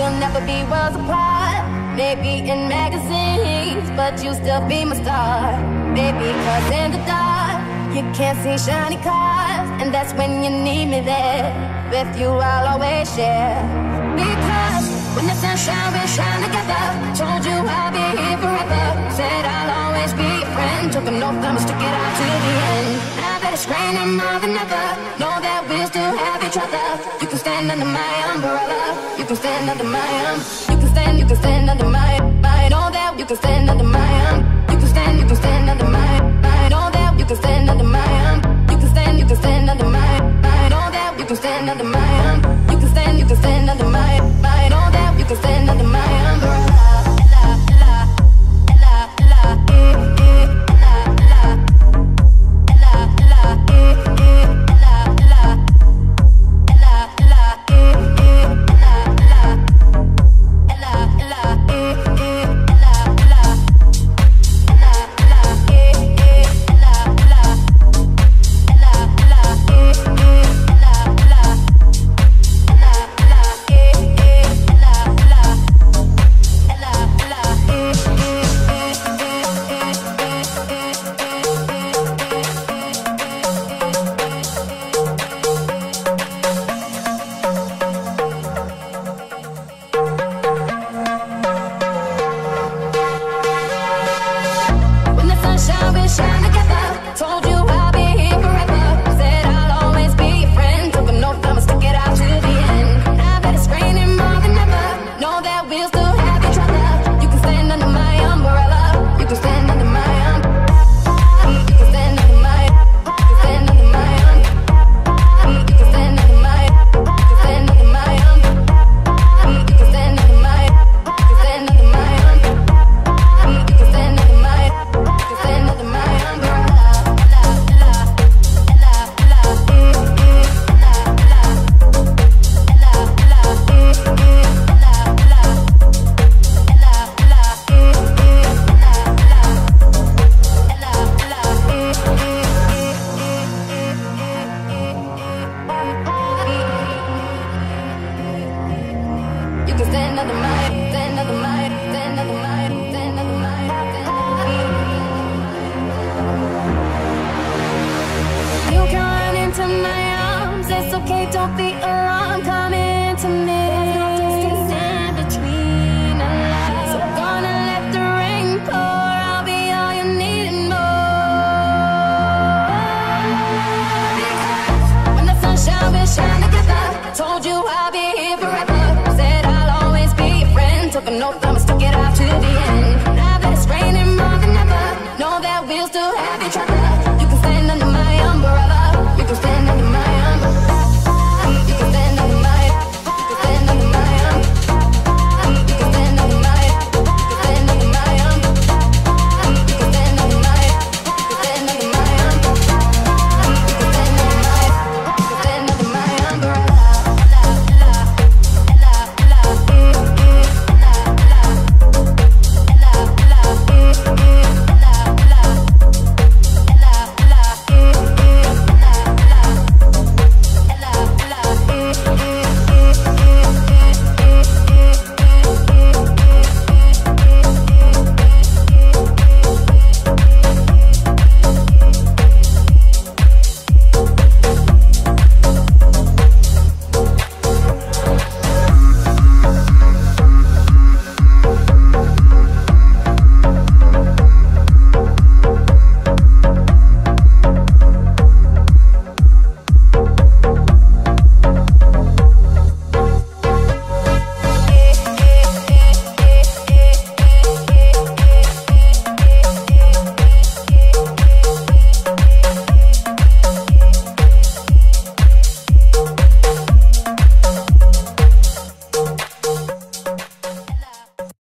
we'll never be worlds apart. Maybe in magazines, but you still be my star. Baby, cause in the dark you can't see shiny cars, and that's when you need me there. With you I'll always share. Because when the sun shines, we'll shine together. Told you I'll be here forever. Said I'll always be your friend. Took an oath, I'ma stick it out to the end. Now that it's raining more than ever, know that we'll still have each other. You can stand under my umbrella. You can stand under my you can stand under my know that you can stand under my you can stand under my know that you can stand under my you can stand under my know that you can stand under my you can stand under my know that you can stand under my umbrella. Don't be alarmed, come into me. There's no distance in between our lives. So gonna let the rain pour. I'll be all you need and more. Because when the sun shines, we'll shine together. Told you I'll be here forever. Said I'll always be your friend. Took an oath, I'ma stick it out to the end. Now that it's raining more than ever, know that we'll still have each other.